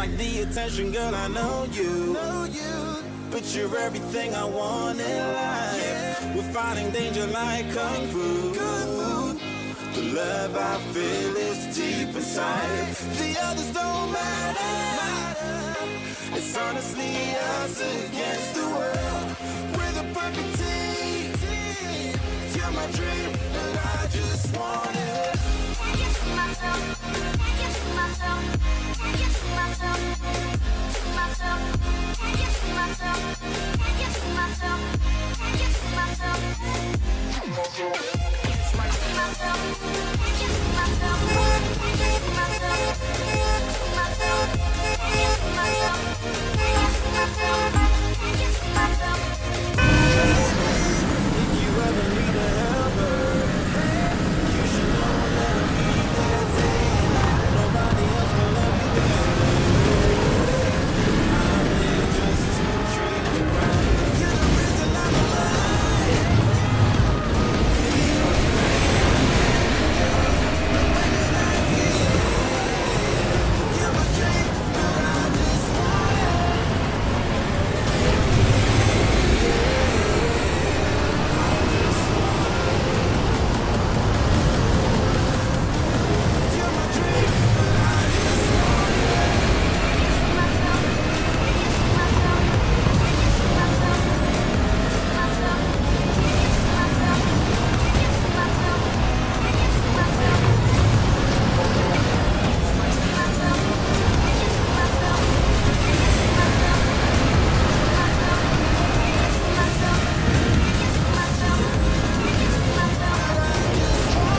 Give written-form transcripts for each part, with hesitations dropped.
like the attention, girl, I know you. But you're everything I want in life. We're fighting danger like Kung Fu. The love I feel is deep inside. The others don't matter. It's honestly us against the world. We're the perfect team. You're my dream, but I just want it. Can't get to myself. Can't get to myself. Can't get to myself. To myself. Can't get to myself. Can't get to myself. Can't get to myself. To myself. Can't get to myself. Can't get to myself. To myself. Can't get to myself. Can't get to myself. Can't get to myself. If you ever need a helper, you should know that I'll be there saying nobody else will love you better. I'm here just to treat you right. You're the reason I'm alive. You're my dream, but I just want it. You're my dream, but I just want it. Can't get to myself. Can't get to myself. Can't get to myself. To myself. Can't get to myself. Can't get to myself. Can't get to myself. To myself. Can't get to myself. Can't get to myself. To myself. Can't get to myself. Can't get to myself. Can't get to myself.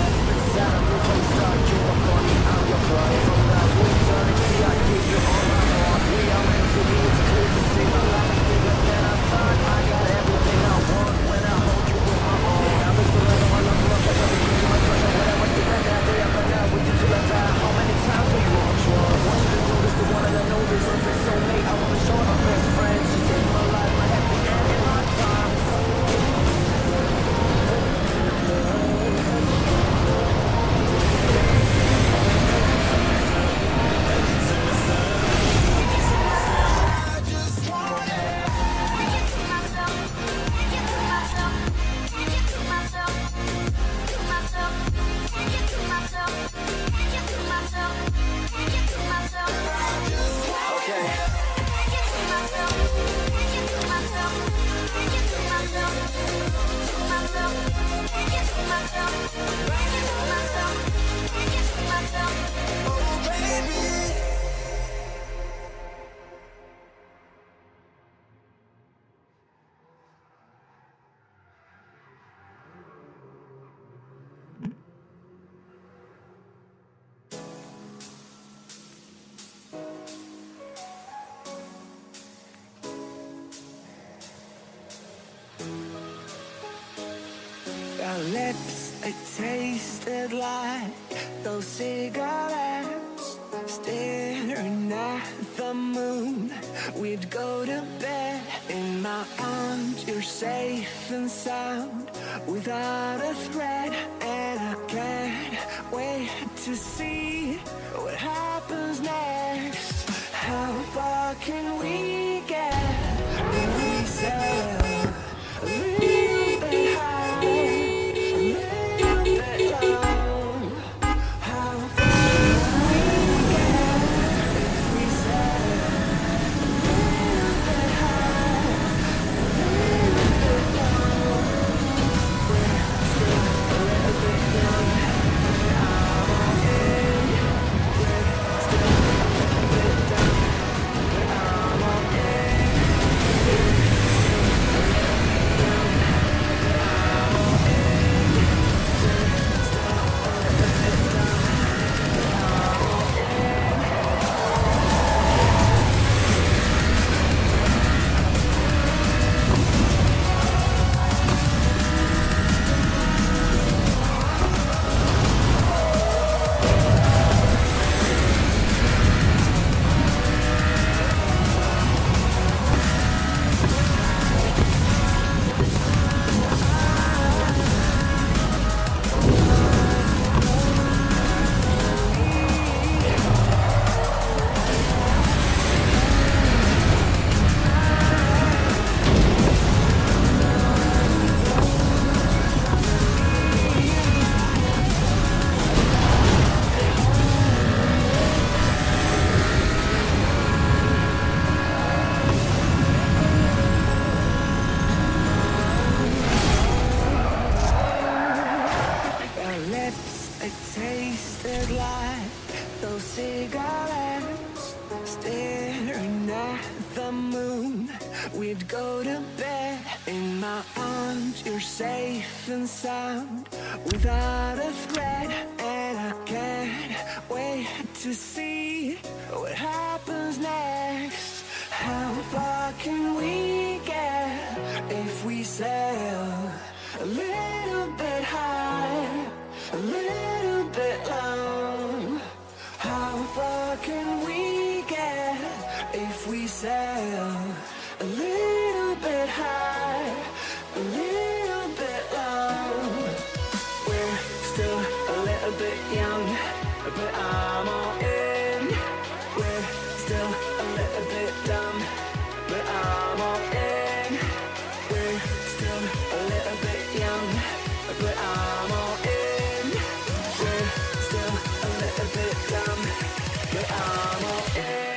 I just want it. Can't get to myself. Can't get to myself. Can't get to myself. To myself. Can't get to myself. Can't get to myself. Can't get to myself. I just want it. Can't get to myself. Can't get to myself. Can't get to myself. To myself. Can't get to myself. Can't get to myself. Can't get to myself. Oh, baby. Our lips, they tasted like those cigarettes. Staring at the moon, we'd go to bed. In my arms, you're safe and sound, without a threat. And I can't wait to see what happens next. How far can we get if we sail a little bit high, a little bit low? How far can we get if we sail a little bit high, a little bit low? We're still a little bit young, but I'm all in. We're still a little bit dumb, but I'm all in. It tasted like those cigarettes, staring at the moon. We'd go to bed in my arms, you're safe and sound, without a threat. And I can't wait to see what happens next. How far can we get if we sail a little bit high, a little bit low? How far can we get if we sail a little bit high, a little bit low? We're still a little bit young, but I'm all in. We're still a little bit dumb, but I'm all in. We're still a little bit young, but I'm all in. We're still a little bit dumb, but I'm all in.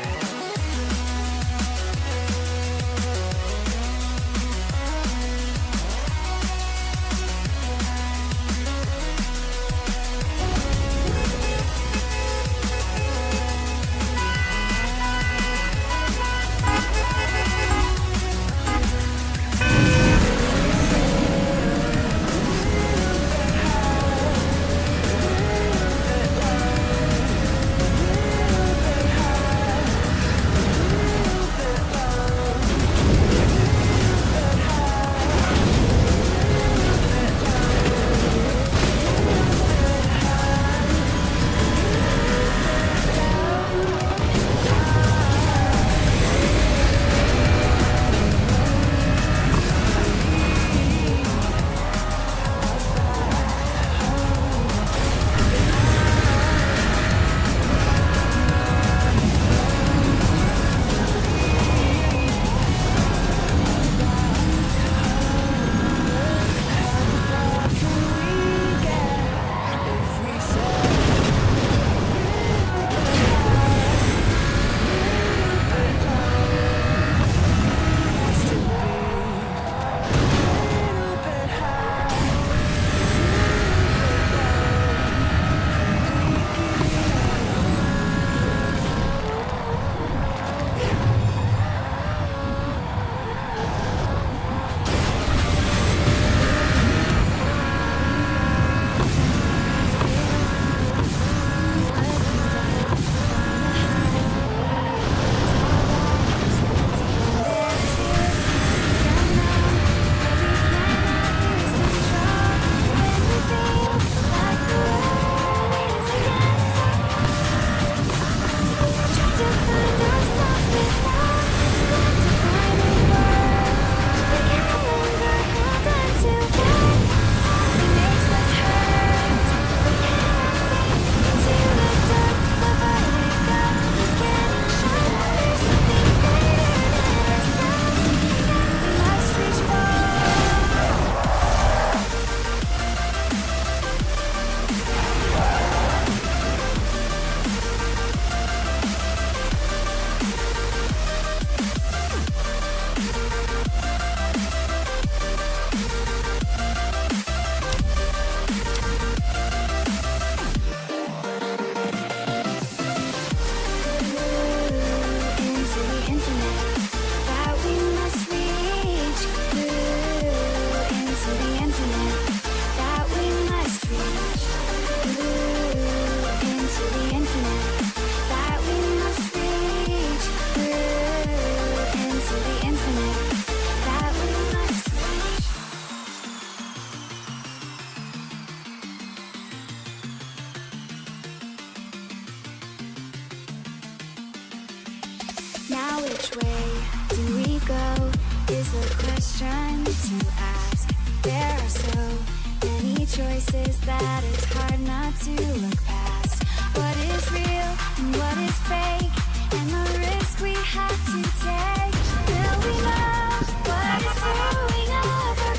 Now which way do we go is the question to ask. There are so many choices that it's hard not to look past. What is real and what is fake, and the risk we have to take. Will we know what is throwing off our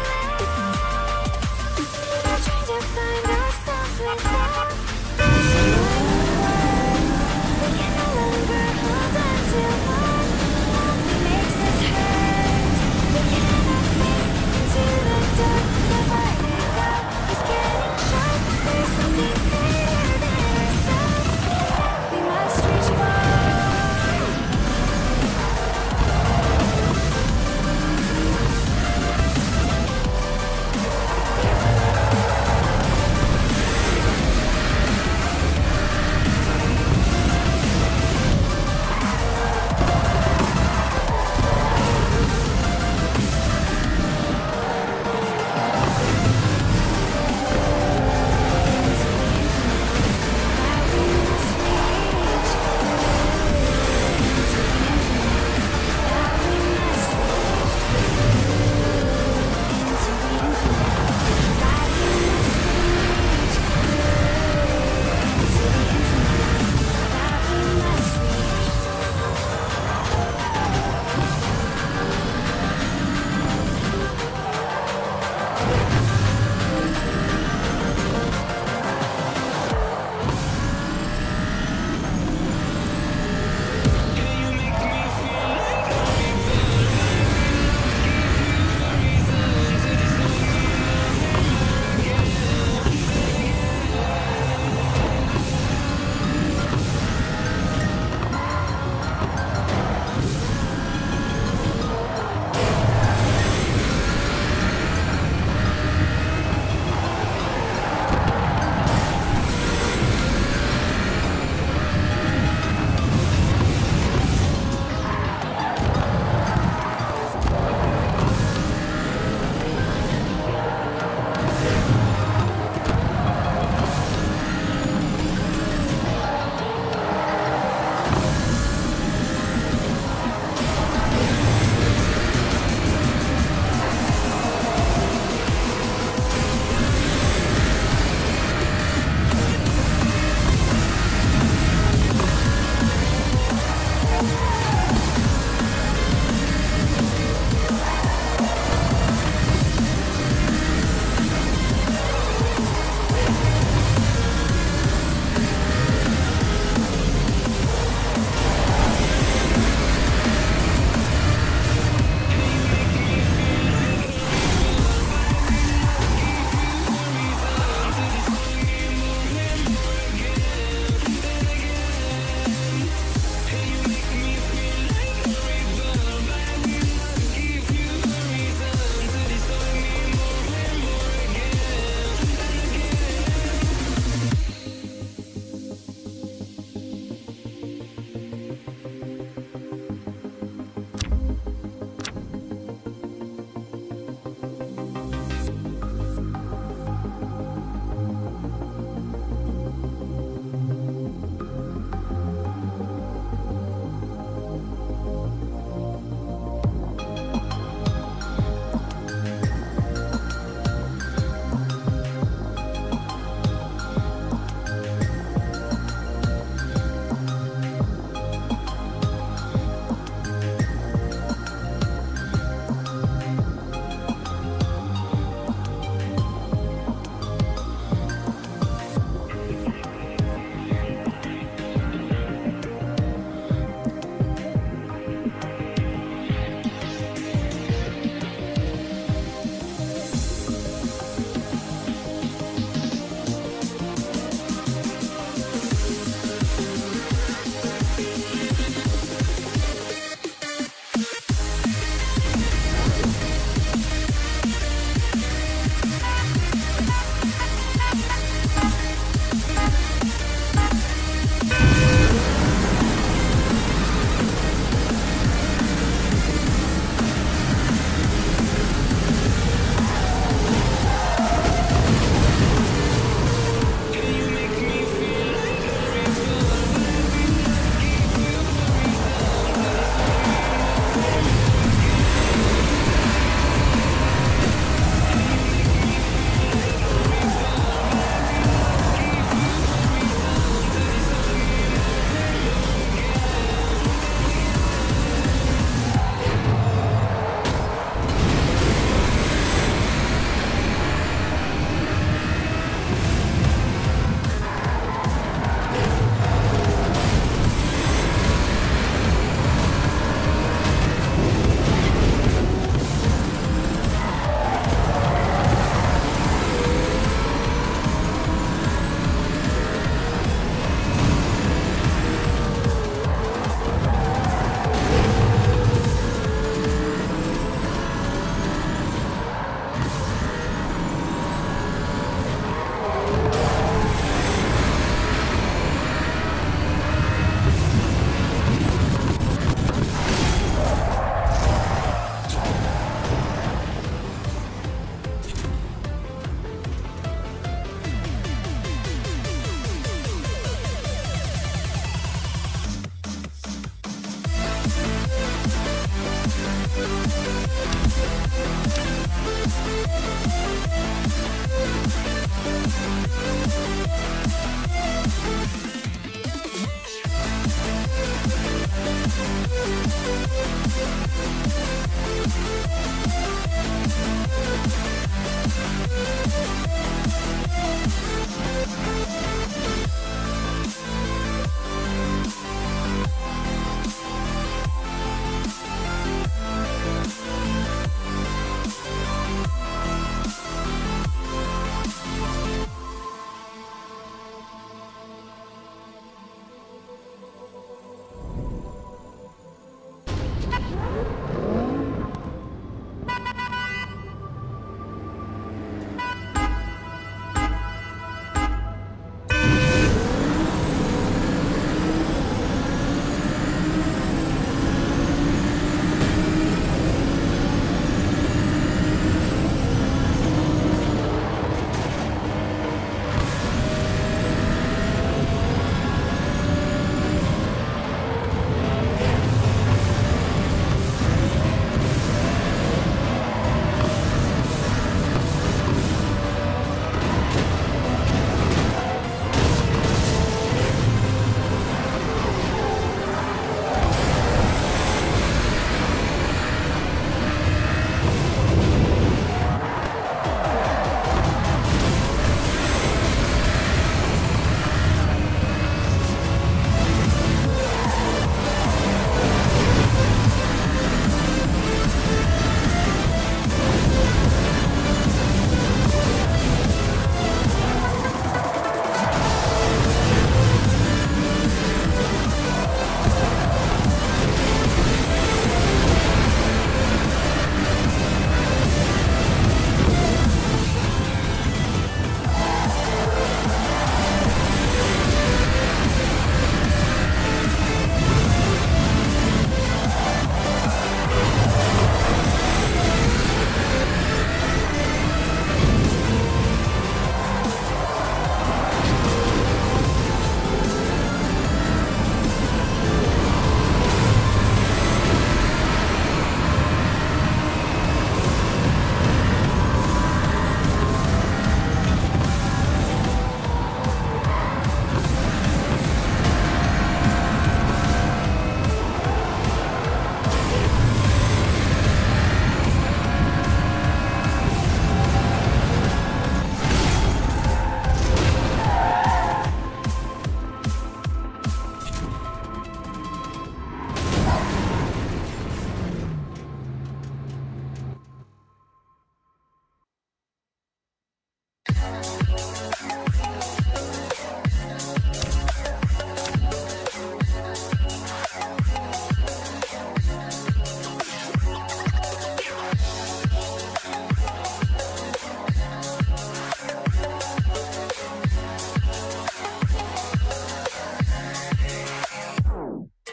balance? We're trying to find ourselves without words. We can no longer hold on to what makes us hurt. We cannot see into the dark. The light is getting sharp. There's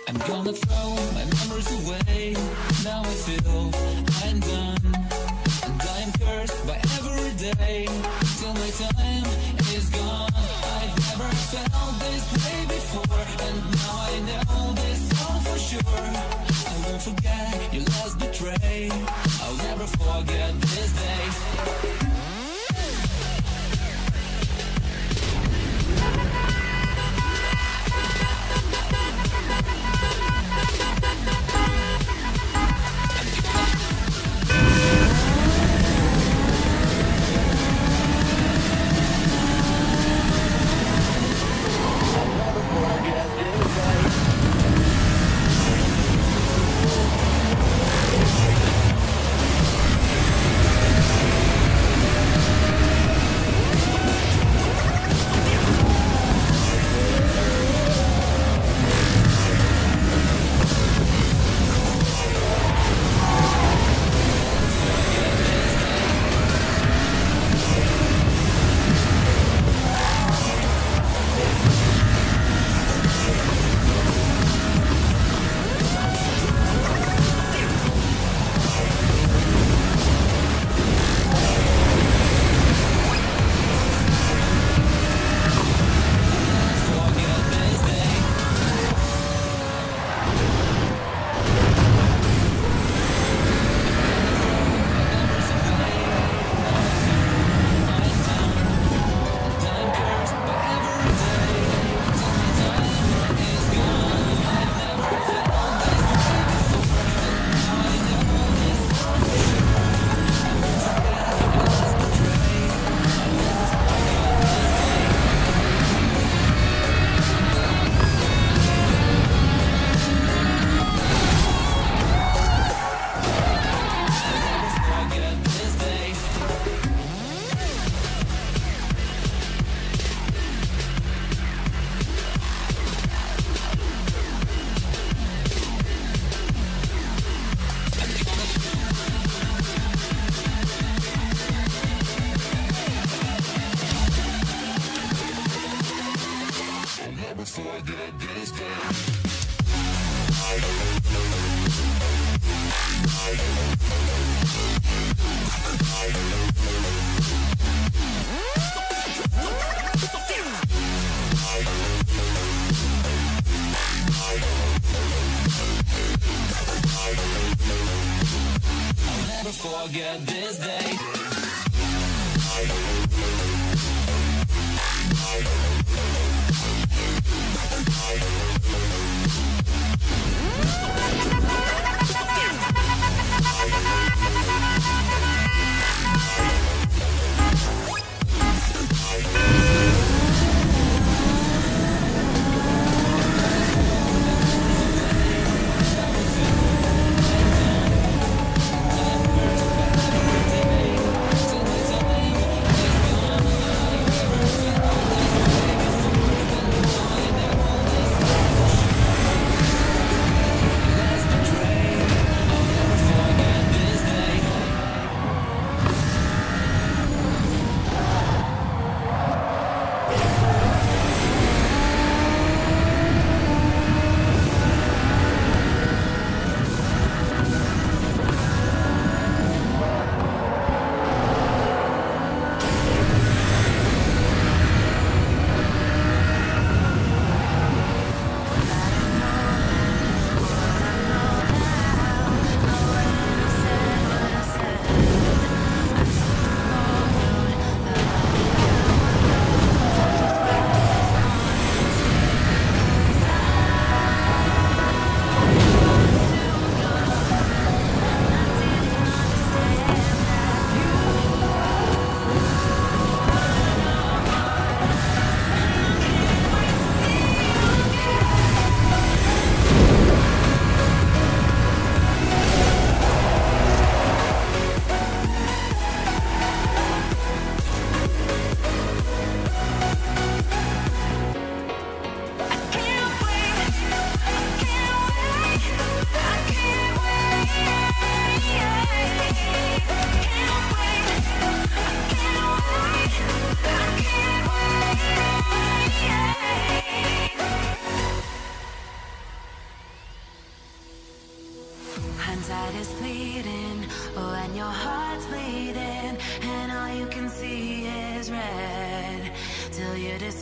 I'm gonna throw my memories away. Now I feel I'm done, and I am cursed by every day till my time is gone. I've never felt this way before, and now I know this all for sure. I won't forget your last betray. I'll never forget this day. Forget this day.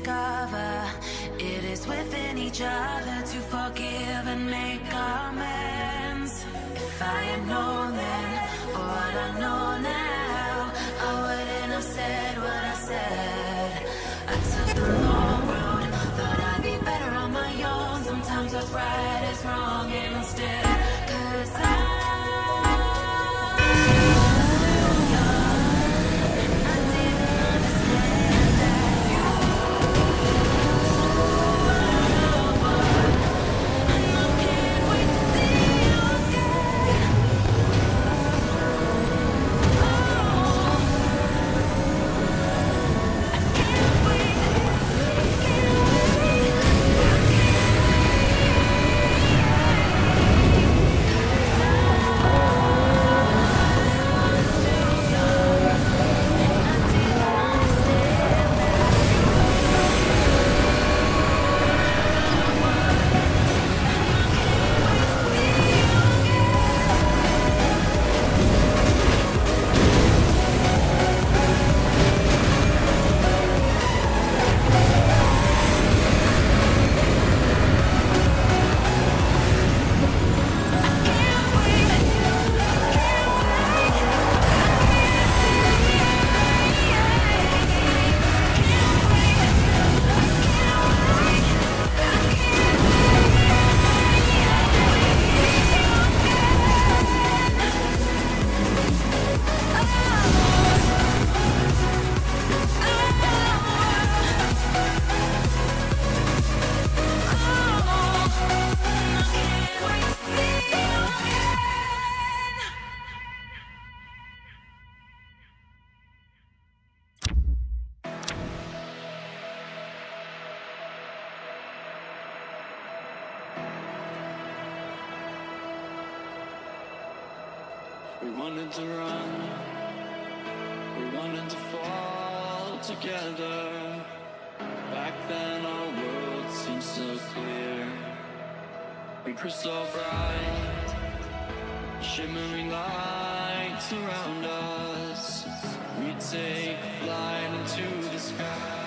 discover it is within each other to forgive and make amends. If I had known then, or what I know now, I wouldn't have said what I said. I took the long road, thought I'd be better on my own. Sometimes what's right is wrong instead. 'Cause we wanted to run, we wanted to fall together. Back then our world seemed so clear. We were so bright, shimmering lights around us. We'd take flight into the sky.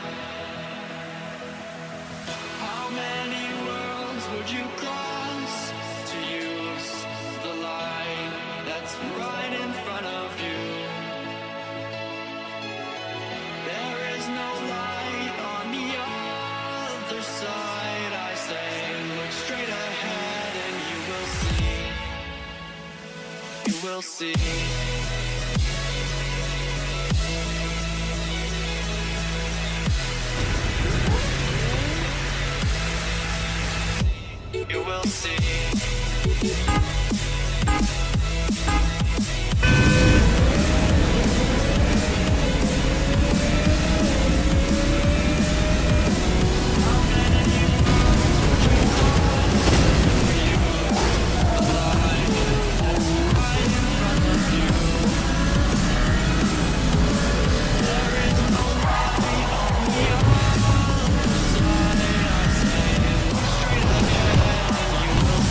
How many worlds would you cross to use the light that's right in front of you? There is no light on the other side. I say, look straight ahead and you will see. You will see. You will see. You will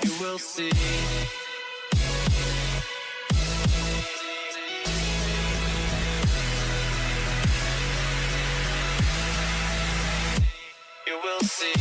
You will see. You will see.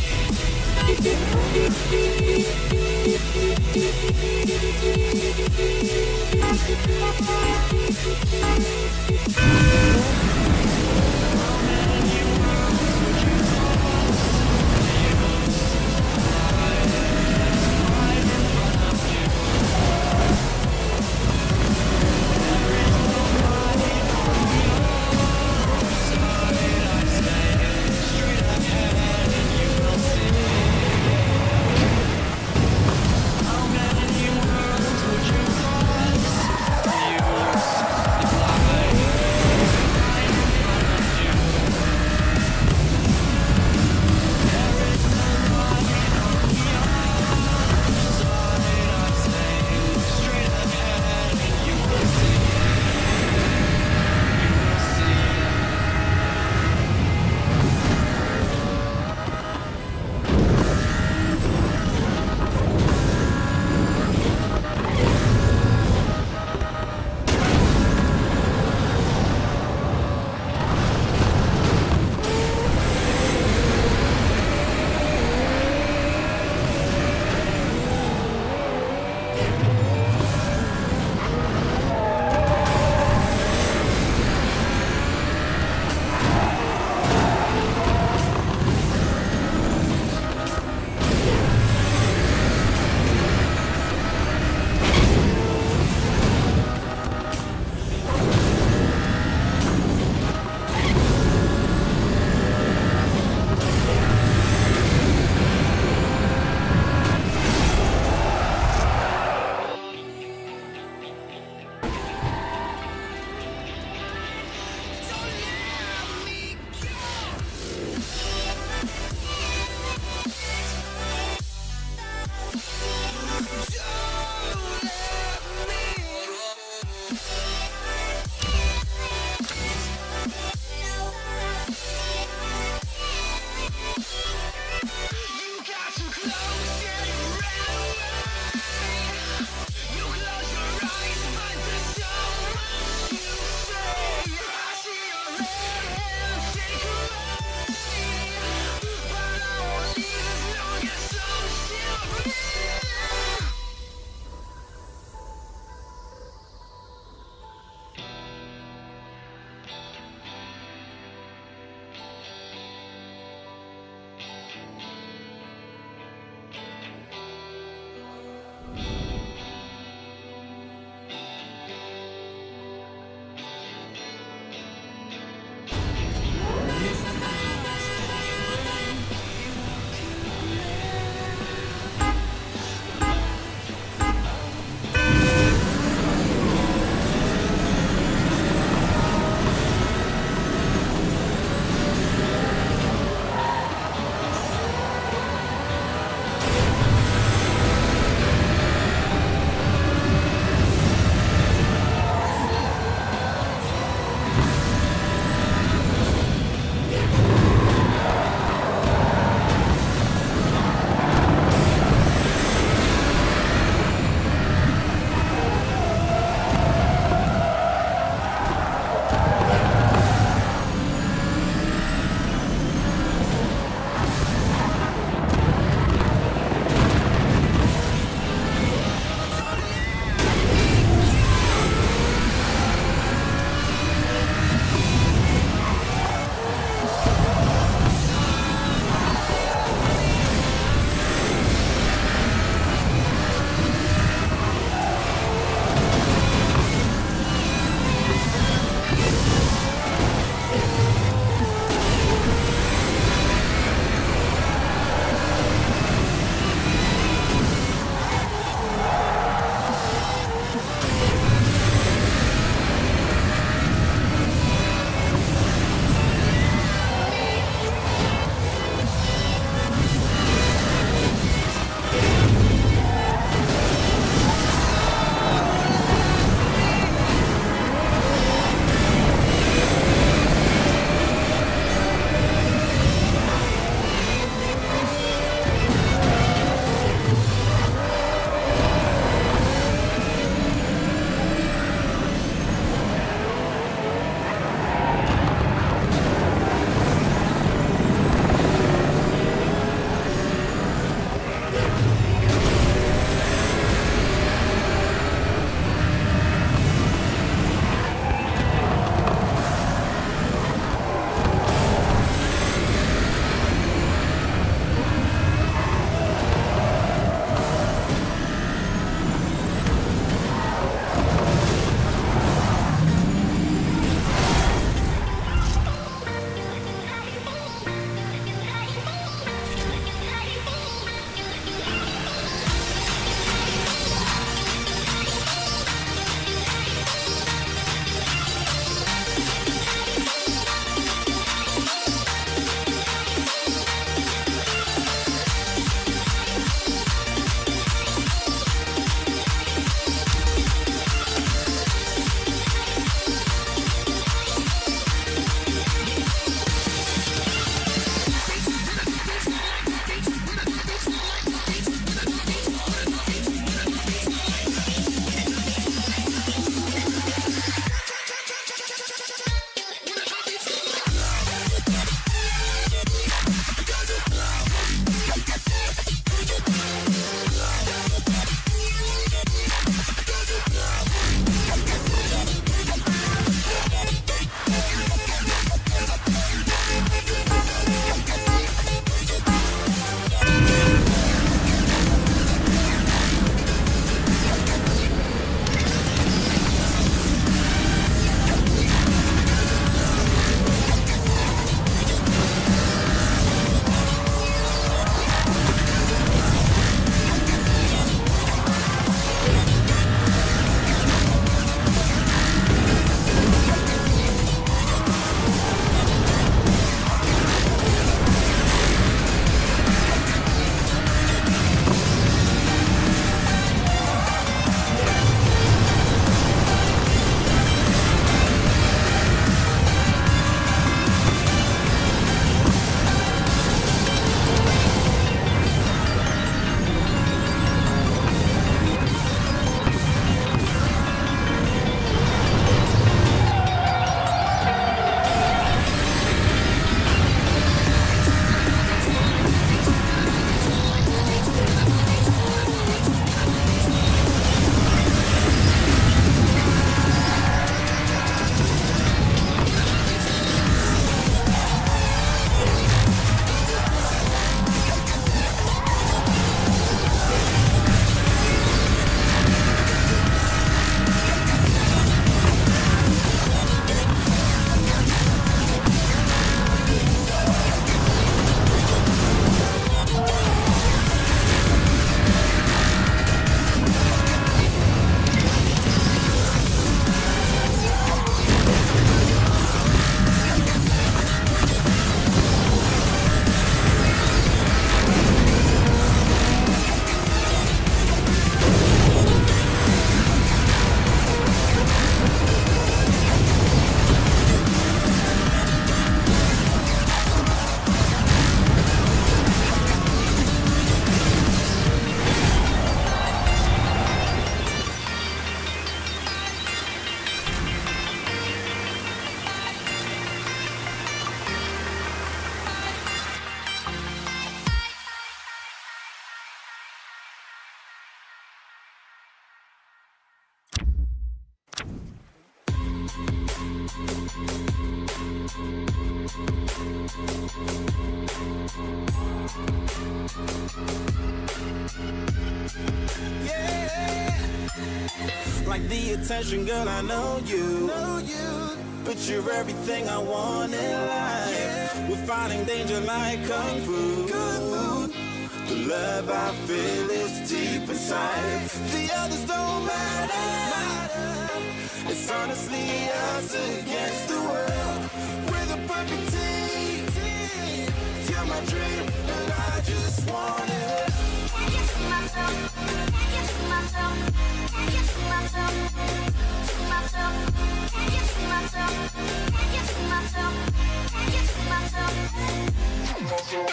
Like the attention, girl, I know you. But you're everything I want in life. We're fighting danger like kung fu. The love I feel is deep inside. The others don't matter. It's honestly us against the world. We're the perfect team. You're my dream, and I just want it. Can't get to myself. Can't get to myself. Can't get to myself. To myself. Can't get to myself. Can't get to myself. Can't get to myself. To myself.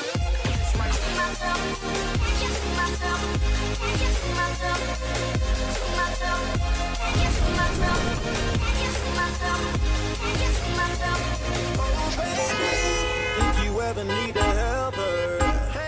Can't get to myself. Can't get to myself. To myself. Can't get to myself. Can't get to myself. Can't get to myself. Oh, baby, if you ever need a helper,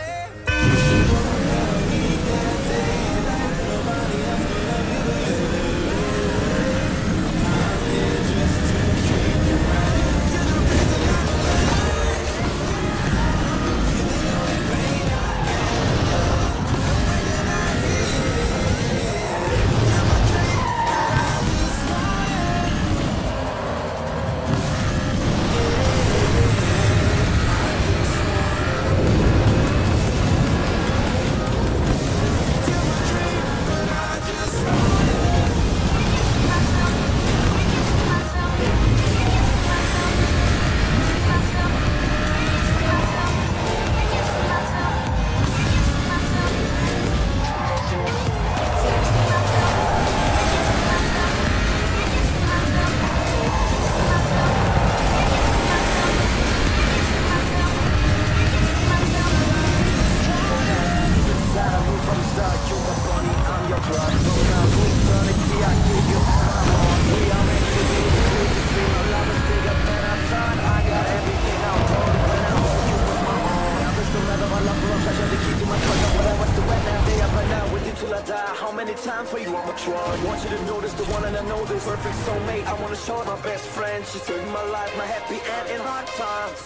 how many times for you I'ma try? I want you to notice the one and I know this perfect soulmate. I wanna show it my best friend. She saved my life, my happy and in hard times.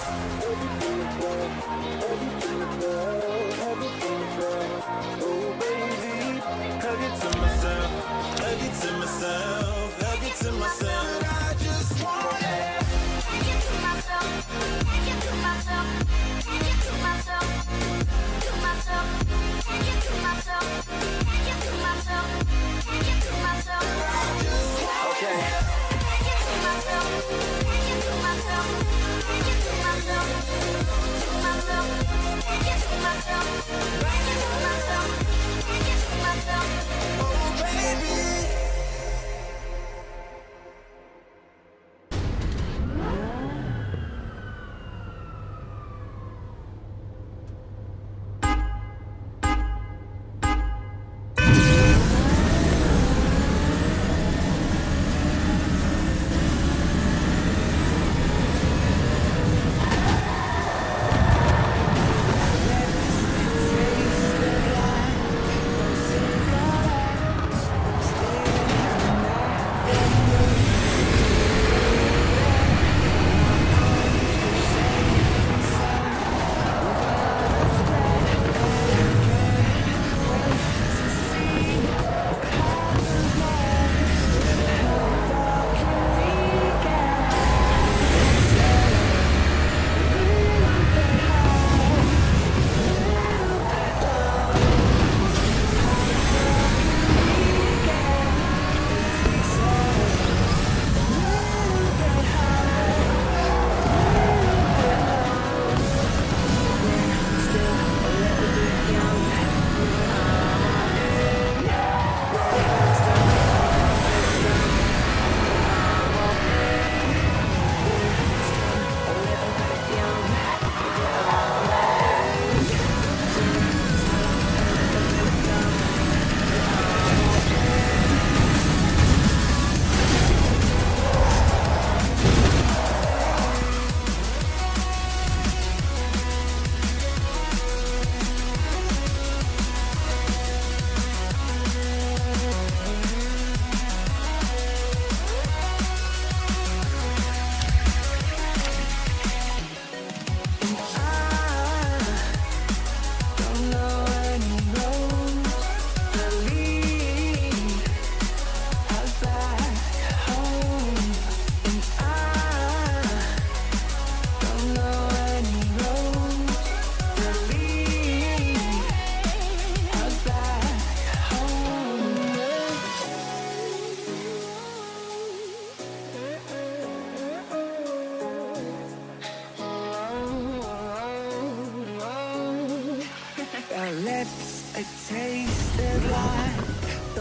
Oh baby, hug it to myself, hug it to myself, hug it to myself. I just want it. Can't get to myself. Can't get to myself. Can't get to myself. To myself. Can't get to myself. Can't get to myself. Can't get to myself. okay. Can't get to myself. Can't get to myself. Can't get to myself. To myself.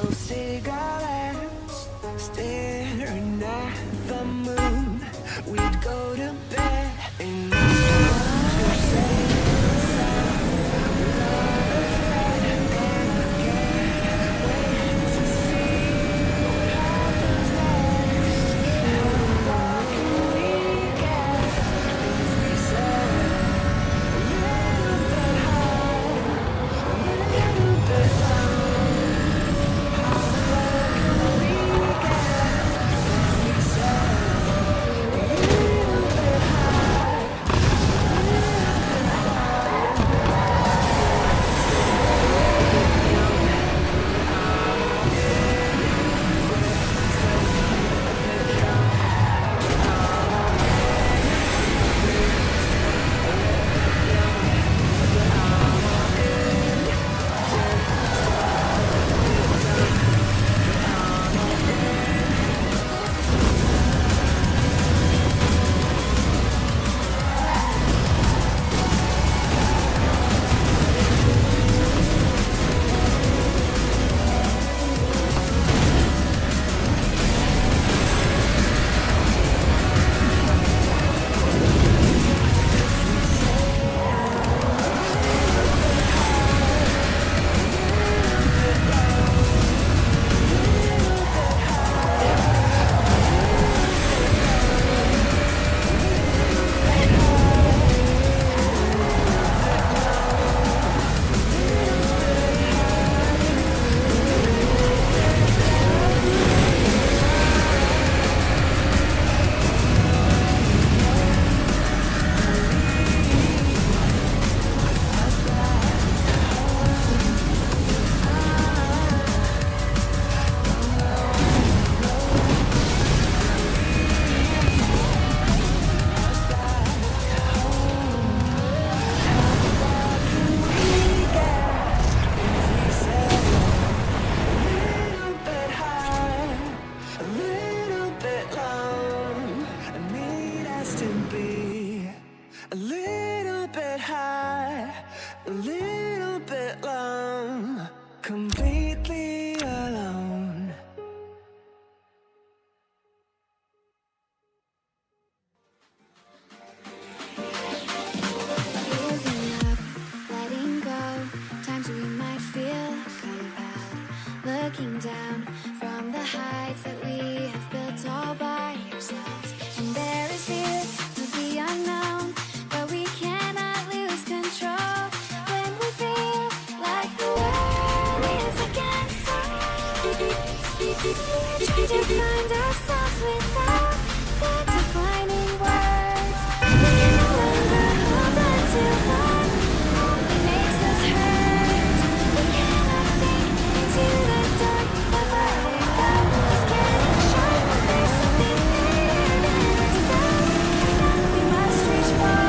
those cigarettes, staring at the moon. We'd go to bed in the sun to say completely alone. Giving up, letting go, times we might feel compelled. Looking down from the heights that we have built all by ourselves. And there is fear of the unknown, but we cannot lose control. When we feel like the world is against us, to find ourselves without the defining words. We can no longer hold on to what only makes us hurt. We cannot sink into the dark of letting go. It's getting sharp, there's something bigger than ourselves that we must reach for.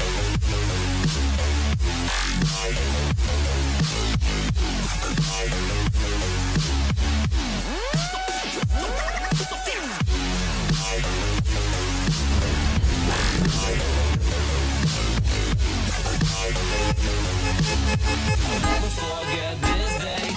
never forget this day.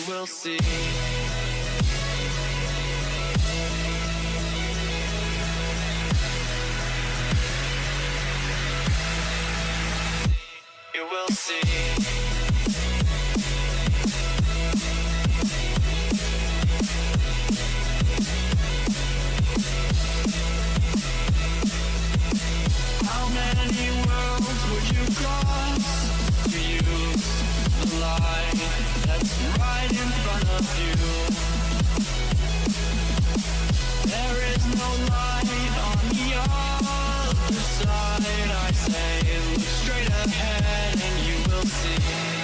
will see. You will see. How many worlds would you cross to use the light that's right in front of you? There is no light on the other side. I say, look straight ahead and you will see.